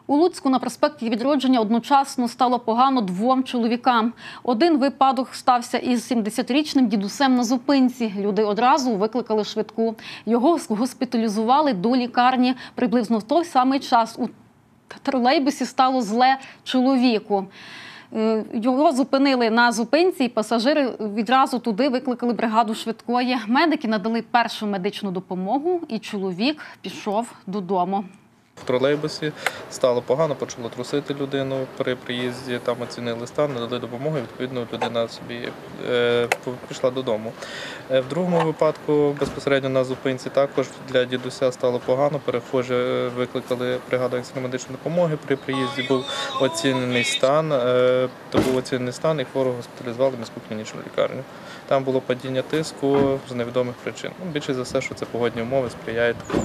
У Луцьку на проспекті Відродження одночасно стало погано двом чоловікам. Один випадок стався із 70-річним дідусем на зупинці. Люди одразу викликали швидку. Його госпіталізували до лікарні. Приблизно в той самий час у тролейбусі стало зле чоловіку. Його зупинили на зупинці, і пасажири відразу туди викликали бригаду швидкої. Медики надали першу медичну допомогу, і чоловік пішов додому. В тролейбусі стало погано, почало трусити людину при приїзді, там оцінили стан, надали допомогу, і відповідно людина собі пішла додому. В другому випадку безпосередньо на зупинці також для дідуся стало погано, перехожі викликали бригаду екстреної медичної допомоги, при приїзді був оцінений стан, і хворого госпіталізували в міську клінічну лікарню. Там було падіння тиску з невідомих причин. Більше за все, що це погодні умови сприяють.